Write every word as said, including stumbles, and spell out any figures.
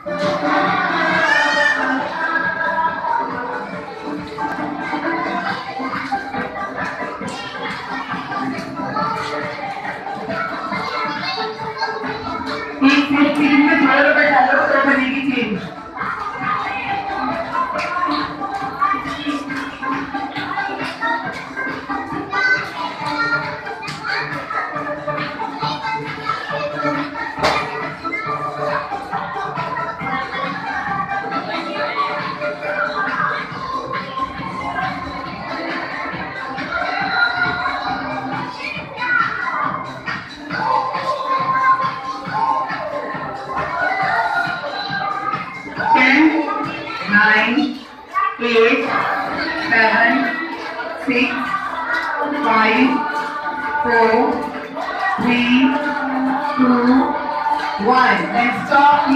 एक seat team में थोड़ा रुपए डालो तो बनेगी change. Nine, eight, seven, six, five, four, three, two, one. Then stop.